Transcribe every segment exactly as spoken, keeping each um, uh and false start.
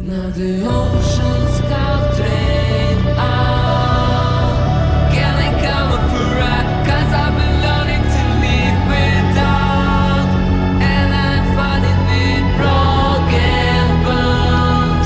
Now the oceans have drained out. Can I come up for a cause I've been learning to live without. And I'm finding with broken bones.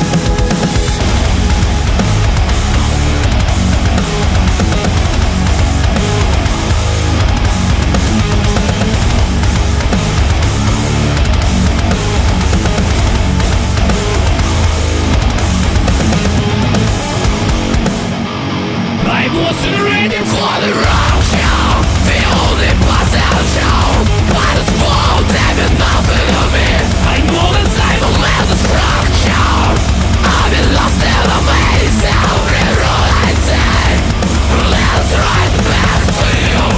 I wasn't ready for the wrong show. The only potential, but it's full, damn nothing of me. I know that I will let the structure. I've been lost in a maze, every road I take leads right back to you.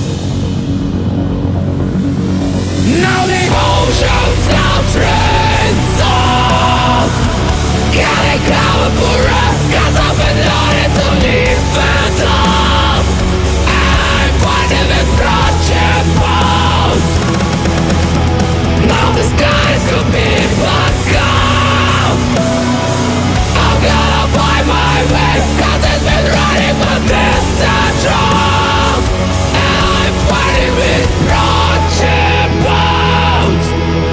Now the oceans have drained out. Can I come up for a cause I've been learning to live it up. I'm fighting with broken bones. Now the skies could be black out. I'm gonna find my way cause it's been running for this central. And I'm fighting with broken bones.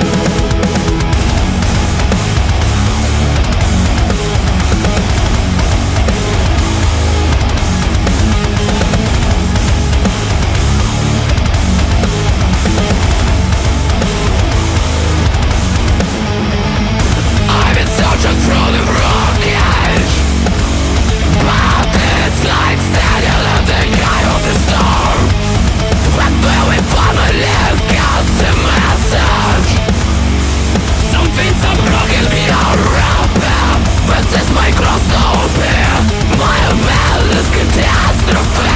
I've been searching through the wreckage, but it's like standing in the eye of the storm. When we finally got the message, some things are broken, we are rapid. This is my cross to bear. My man is catastrophe.